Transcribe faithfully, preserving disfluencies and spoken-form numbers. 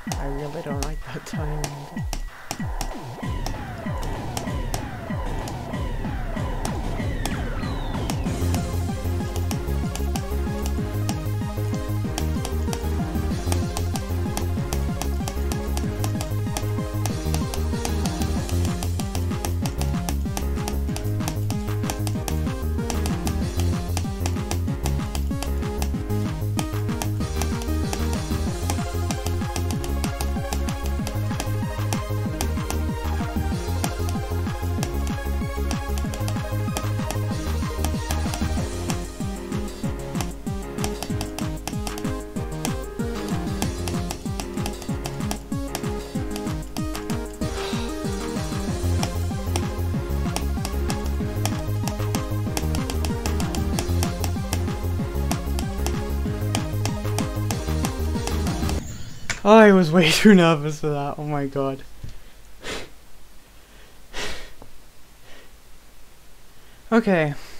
I really don't like that timing. Oh, I was way too nervous for that. Oh my god. Okay.